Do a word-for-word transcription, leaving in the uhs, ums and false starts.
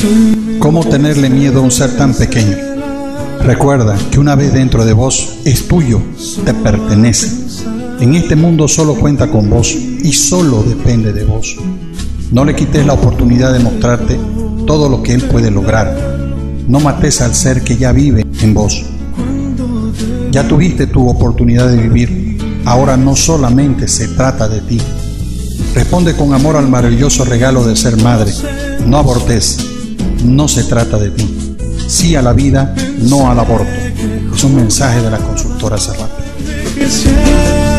¿Cómo tenerle miedo a un ser tan pequeño? Recuerda que una vez dentro de vos es tuyo, te pertenece. En este mundo solo cuenta con vos y solo depende de vos. No le quites la oportunidad de mostrarte todo lo que él puede lograr. No mates al ser que ya vive en vos. Ya tuviste tu oportunidad de vivir. Ahora no solamente se trata de ti. Responde con amor al maravilloso regalo de ser madre. No abortes. No se trata de ti. Sí a la vida, no al aborto. Es un mensaje de la consultora Serrat.